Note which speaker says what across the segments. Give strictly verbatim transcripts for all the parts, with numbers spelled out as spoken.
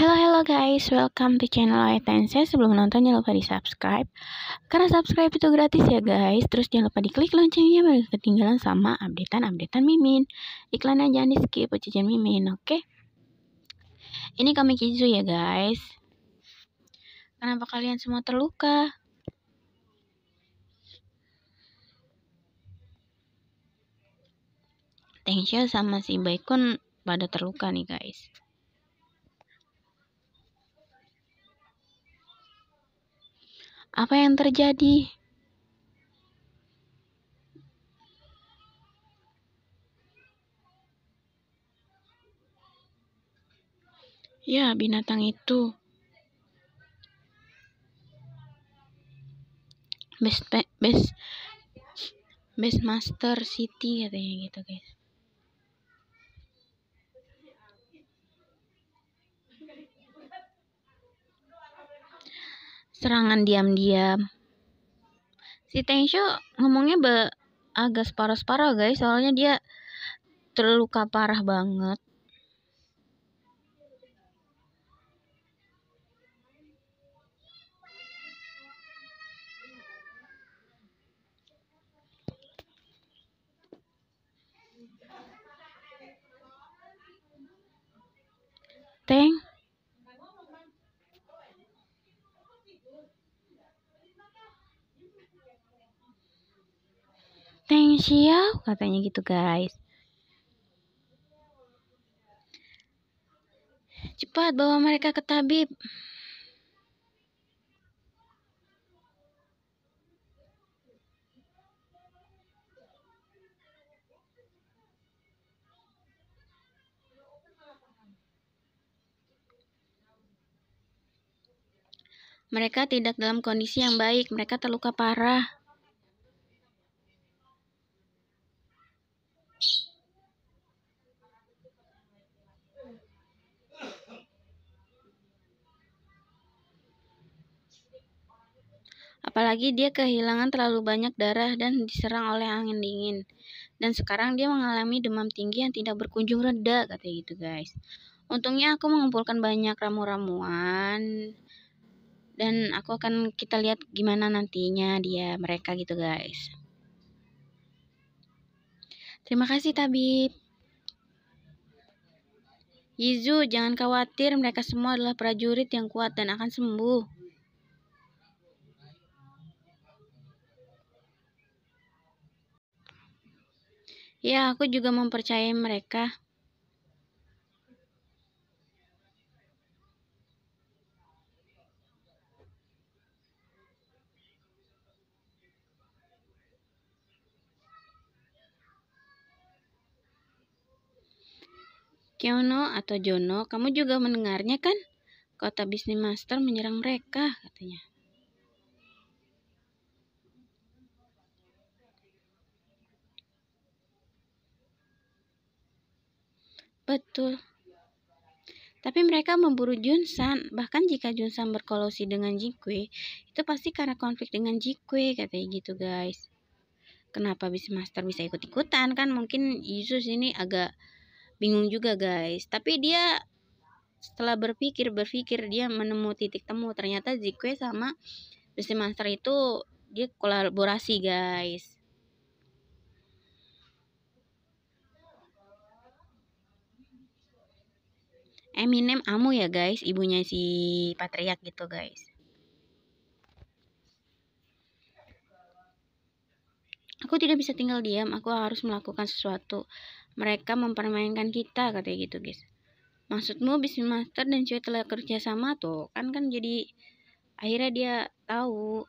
Speaker 1: Hello hello guys, welcome to channel Aitense. Sebelum nonton jangan lupa di subscribe, karena subscribe itu gratis ya guys. Terus jangan lupa diklik loncengnya biar ketinggalan sama updatean-updatean Mimin. Iklannya jangan di skip, jajan Mimin, oke? Okay? Ini kami Kizu ya guys. Kenapa kalian semua terluka? Tengsha sama si Baekhyun pada terluka nih guys. Apa yang terjadi? Ya, binatang itu. Best best best master city katanya gitu guys. Serangan diam-diam. Si Tengsha ngomongnya be agak separuh-separuh guys, soalnya dia terluka parah banget. Teng Teng Xiao katanya gitu guys. Cepat bawa mereka ke tabib. Mereka tidak dalam kondisi yang baik, mereka terluka parah. Apalagi dia kehilangan terlalu banyak darah dan diserang oleh angin dingin. Dan sekarang dia mengalami demam tinggi yang tidak berkunjung reda, katanya gitu guys. Untungnya aku mengumpulkan banyak ramu-ramuan. Dan aku akan kita lihat gimana nantinya dia mereka gitu guys. Terima kasih tabib. Yizu, jangan khawatir, mereka semua adalah prajurit yang kuat dan akan sembuh. Ya, aku juga mempercayai mereka. Kyono atau Jono, kamu juga mendengarnya kan? Kota Bisnis Master menyerang mereka, katanya. Betul. Tapi mereka memburu Junsan. Bahkan jika Junsan berkolusi dengan Jikwe, itu pasti karena konflik dengan Jikwe, katanya gitu guys. Kenapa Bisnis Master bisa ikut-ikutan? Kan mungkin Yesus ini agak bingung juga guys. Tapi dia setelah berpikir-berpikir dia menemu titik temu. Ternyata Jikwe sama Bisnis Master itu dia kolaborasi guys. Eminem Amu ya guys, ibunya si Patriark gitu guys. Aku tidak bisa tinggal diam, aku harus melakukan sesuatu. Mereka mempermainkan kita, katanya gitu guys. Maksudmu Bisnis Master dan Cuy telah kerja sama tuh, kan kan jadi akhirnya dia tahu.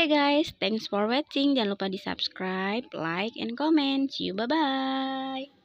Speaker 1: Oke guys, thanks for watching. Jangan lupa di subscribe, like, and comment. See you, bye-bye.